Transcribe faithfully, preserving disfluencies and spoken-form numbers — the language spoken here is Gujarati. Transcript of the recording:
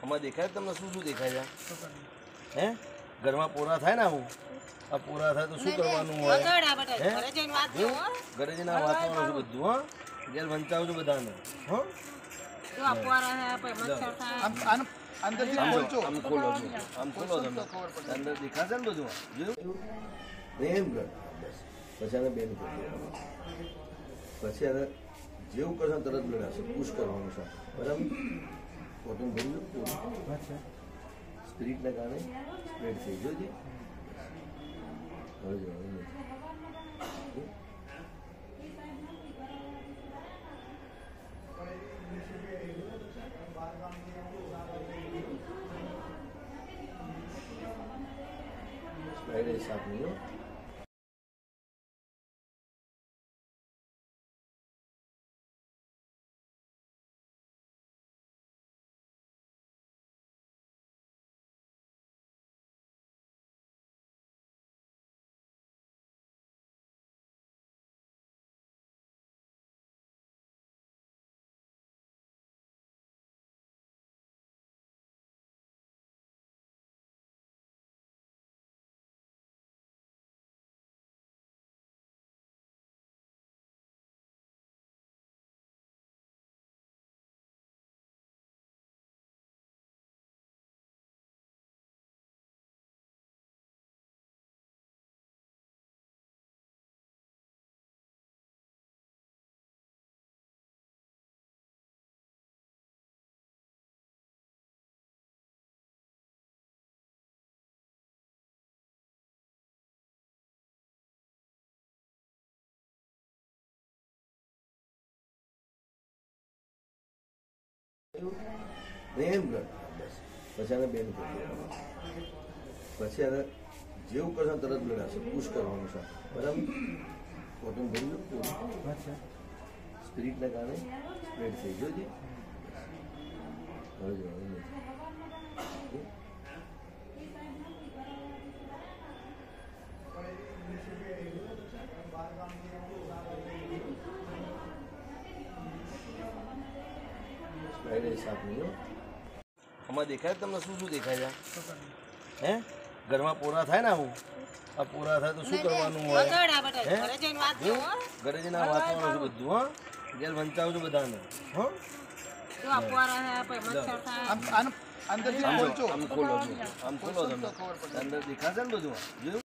આમાં દેખાય તમને શું શું દેખાય છે? હે ઘરમાં પોરા થાય ને આવું આ પોરા થાય તો શું કરવાનું હોય? હે ઘરે જઈને વાંચવાનું છે બધું. હા ઘેર વંચાવજો બધાને. હા આમ ખોલો આમ ખોલો તમે અંદર દેખાશે ને બધું જોયું એમ કર. પછી આને બેન કરી પછી આને જેવું કરશે તરત લડાશે. પુશ કરવાનું છે બરાબર. કોટન ભરી દો સ્પિરિટના કારણે સ્પ્રેડ થઈ જોજે. હવે જો સ્પ્રેડ સાફ નહીં. એમ કર. પછી આને બેન કરી પછી આને જેવું કરશે તરત લડાશે. પુશ કરવાનું છે બરાબર. કોટન ભરી દો સ્પિરિટના કારણે સ્પ્રેડ થઈ જોજે. હવે જો આમાં દેખાય તમને શું શું દેખાય છે? હે ઘરમાં પોરા થાય ને આવું આ પોરા થાય તો શું કરવાનું હોય? હે ઘરે જઈને વાંચવાનું છે બધું. હા ઘેર વંચાવજો બધાને. હા આમ ખોલો આમ ખોલો તમે અંદર દેખાશે ને બધું જોયું.